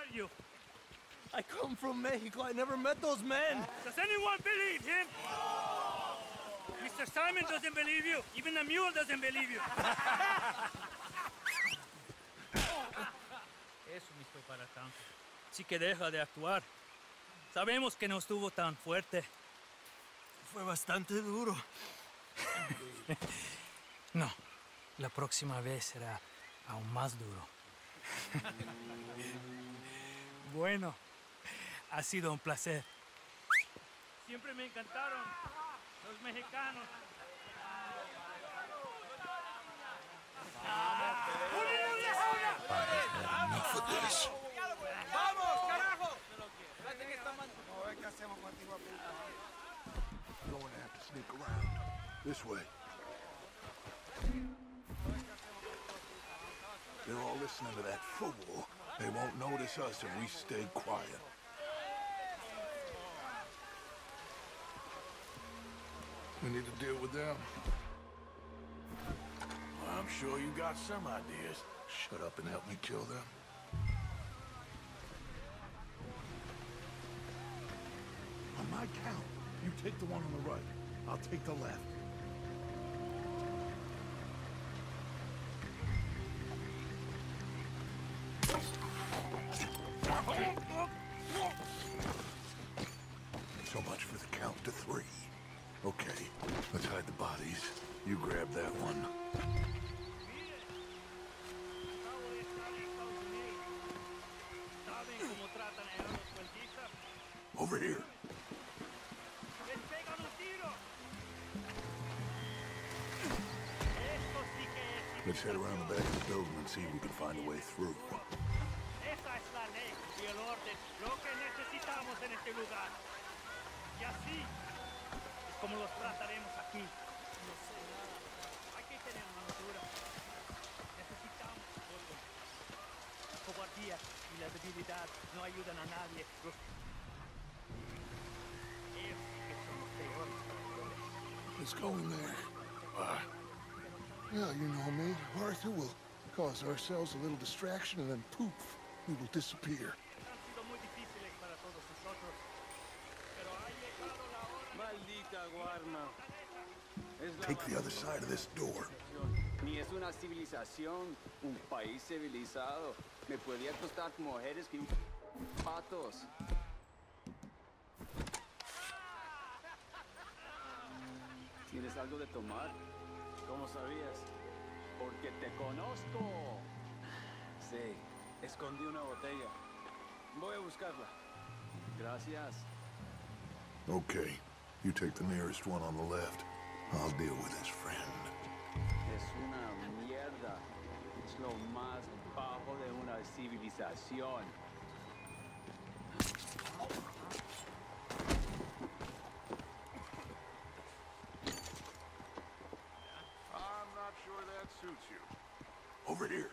you? I come from Mexico. I never met those men. Does anyone believe him? Mr. Simon doesn't believe you. Even the mule doesn't believe you. Eso no fue para tanto. Sí que deja de actuar. Sabemos que no estuvo tan fuerte. Fue bastante duro. No, la próxima vez será aún más duro. Bueno, ha sido un placer. Siempre me encantaron los mexicanos. Enough of this. ¡Vamos, carajo! You're going to have to sneak around. This way. They're all listening to that fool. They won't notice us if we stay quiet. We need to deal with them. I'm sure you got some ideas. Shut up and help me kill them. On my count, you take the one on the right. I'll take the left. So much for the count to 3. Okay, let's hide the bodies. You grab that one. Over here. Let's head around the back of the building and see if we can find a way through. Esa es la ley y el orden, lo que necesitamos en este lugar. Y así es como los trataremos aquí. No sé nada. Hay que tener una madura. Necesitamos orden. La cobardía y la debilidad no ayudan a nadie. Ellos sí que son los peores. Let's go in there. Yeah, you know me. Arthur will cause ourselves a little distraction and then poof, we will disappear. Han sido muy difíciles para todos nosotros. Pero ha llegado la hora. Maldita guarma. Es la Take the other side of this door. Ni es una civilización, un país civilizado. Me podría costar mujeres que patos. ¿Tienes algo de tomar? ¿Cómo sabías? Porque te conozco. Sí, escondí una botella. Voy a buscarla. Gracias. Okay, you take the nearest one on the left. I'll deal with his friend. Es una mierda. Es lo más bajo de una civilización. I'm not sure that suits you. Over here.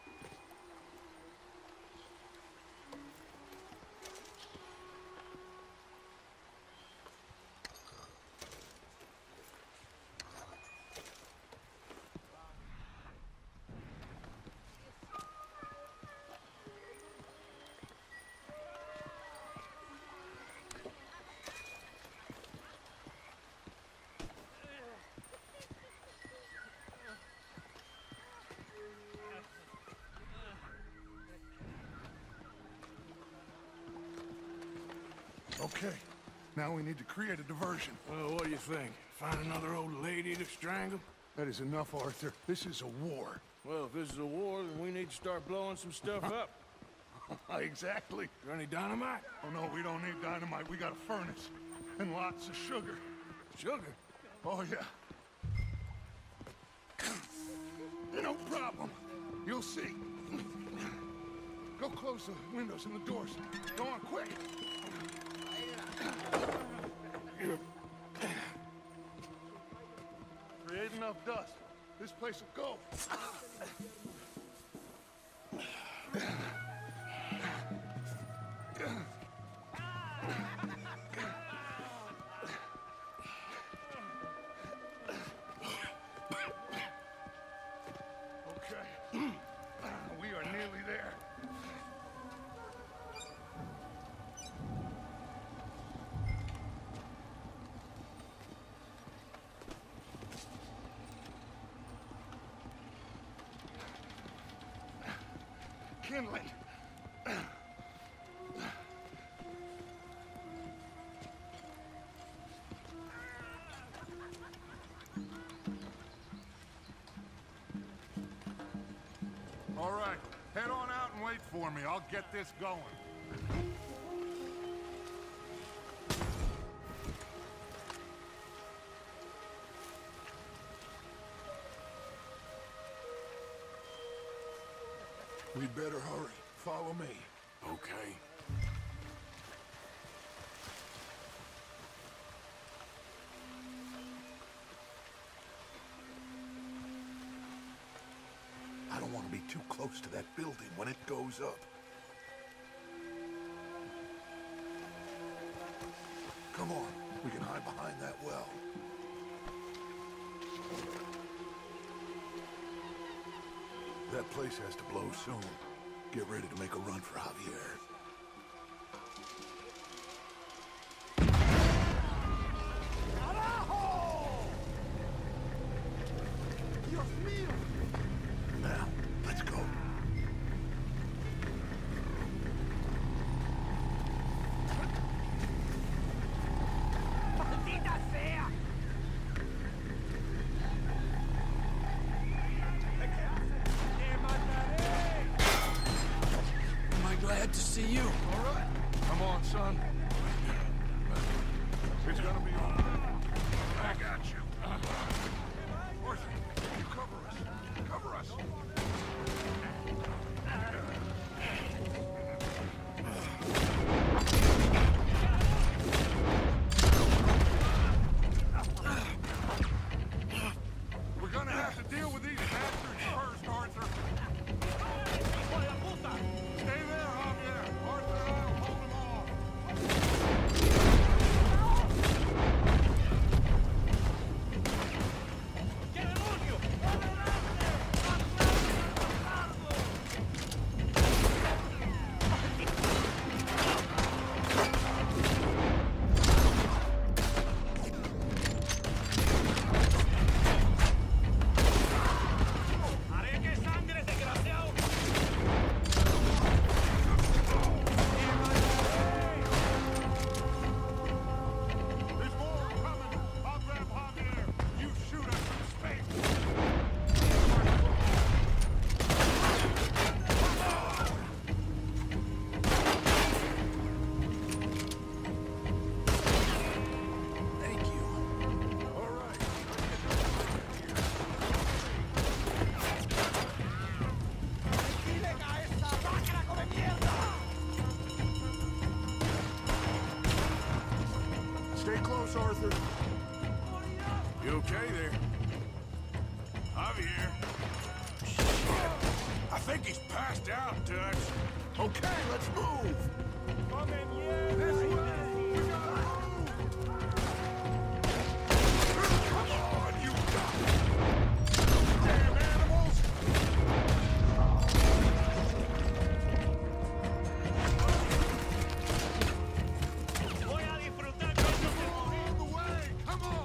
Okay, now we need to create a diversion. Well, what do you think? Find another old lady to strangle? That is enough, Arthur. This is a war. Well, if this is a war, then we need to start blowing some stuff up. Exactly. Is there any dynamite? Oh, no, we don't need dynamite. We got a furnace. And lots of sugar. Sugar? Oh, yeah. No problem. You'll see. Go close the windows and the doors. Go on, quick. Create enough dust. This place will go. Okay. We are nearly there. kindling. All right, head on out and wait for me. I'll get this going. We'd better hurry. Follow me. Okay. I don't want to be too close to that building when it goes up. Come on, we can hide behind that well. That place has to blow soon. Get ready to make a run for Javier. Now, let's go. ¡Maldita sea! Am I glad to see you? All right. Come on, son. It's gonna be all right. I got you. Horsey, you cover us. Cover us. We're gonna have to deal with these bastards first, Arthur. Stay there, Javier. Arthur and I'll hold them off. There's more coming. I'll grab Javier. You shoot us from space. Thank you. All right. Stay close, Arthur. You okay there? Javier. I think he's passed out, Dutch. Okay, let's move. This way. We gotta move. Come on, you damn animals. Voy a disfrutar All on the way. Come on.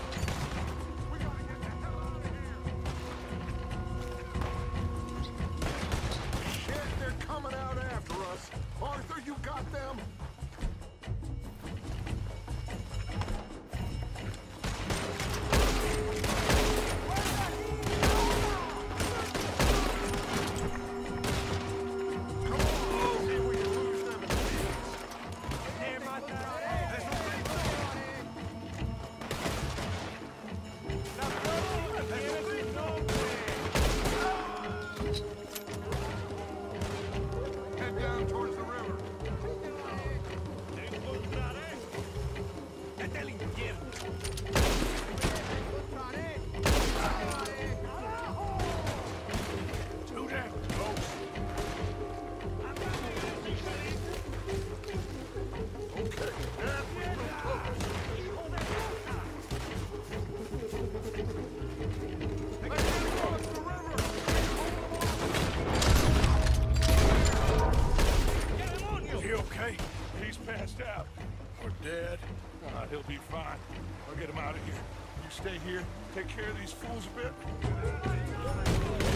We gotta get the hell out of here. stay here, take care of these fools a bit?